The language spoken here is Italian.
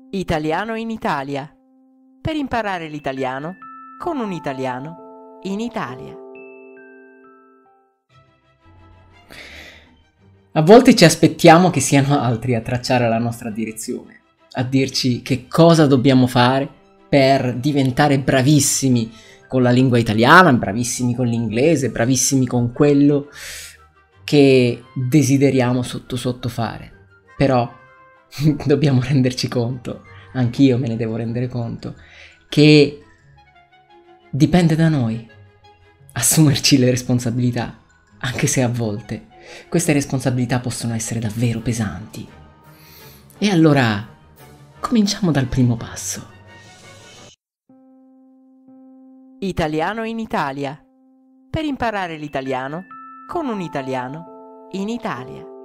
Italiano in Italia. Per imparare l'italiano con un italiano in Italia. A volte ci aspettiamo che siano altri a tracciare la nostra direzione, a dirci che cosa dobbiamo fare per diventare bravissimi con la lingua italiana, bravissimi con l'inglese, bravissimi con quello che desideriamo sotto fare. Però dobbiamo renderci conto, anch'io me ne devo rendere conto, che dipende da noi assumerci le responsabilità, anche se a volte queste responsabilità possono essere davvero pesanti. E allora cominciamo dal primo passo. Italiano in Italia. Per imparare l'italiano con un italiano in Italia.